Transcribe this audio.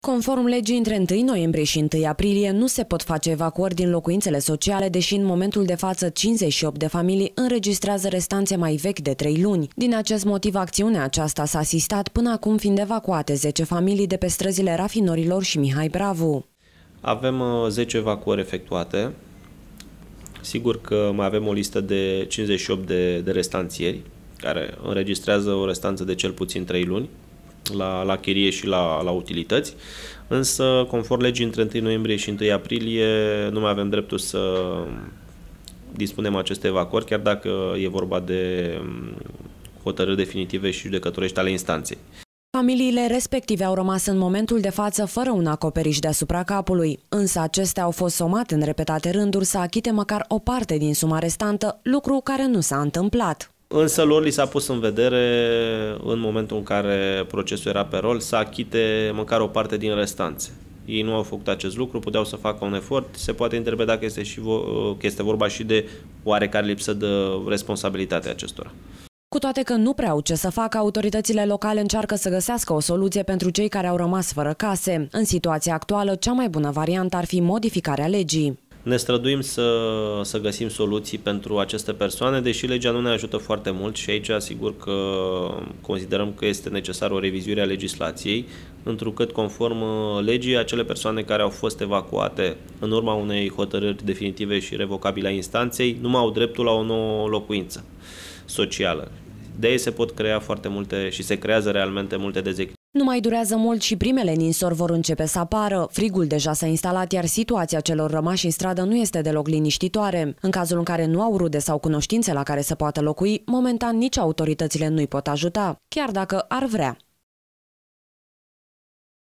Conform legii, între 1 noiembrie și 1 aprilie nu se pot face evacuări din locuințele sociale, deși în momentul de față 58 de familii înregistrează restanțe mai vechi de 3 luni. Din acest motiv, acțiunea aceasta s-a asistat până acum fiind evacuate 10 familii de pe străzile Rafinorilor și Mihai Bravu. Avem 10 evacuări efectuate. Sigur că mai avem o listă de 58 de restanțieri care înregistrează o restanță de cel puțin 3 luni. La chirie și la utilități, însă, conform legii, între 1 noiembrie și 1 aprilie nu mai avem dreptul să dispunem aceste evacuări, chiar dacă e vorba de hotărâri definitive și judecătorești ale instanței. Familiile respective au rămas în momentul de față fără un acoperiș deasupra capului, însă acestea au fost somate în repetate rânduri să achite măcar o parte din suma restantă, lucru care nu s-a întâmplat. Însă lor li s-a pus în vedere, în momentul în care procesul era pe rol, să achite măcar o parte din restanțe. Ei nu au făcut acest lucru, puteau să facă un efort, se poate interpreta că este vorba și de oarecare lipsă de responsabilitate a acestora. Cu toate că nu prea au ce să facă, autoritățile locale încearcă să găsească o soluție pentru cei care au rămas fără case. În situația actuală, cea mai bună variantă ar fi modificarea legii. Ne străduim să găsim soluții pentru aceste persoane, deși legea nu ne ajută foarte mult și aici asigur că considerăm că este necesară o revizuire a legislației, întrucât conform legii, acele persoane care au fost evacuate în urma unei hotărâri definitive și revocabile a instanței nu mai au dreptul la o nouă locuință socială. De ei se pot crea foarte multe și se creează realmente multe dezechilibre. Nu mai durează mult și primele ninsori vor începe să apară. Frigul deja s-a instalat, iar situația celor rămași în stradă nu este deloc liniștitoare. În cazul în care nu au rude sau cunoștințe la care să poată locui, momentan nici autoritățile nu-i pot ajuta, chiar dacă ar vrea.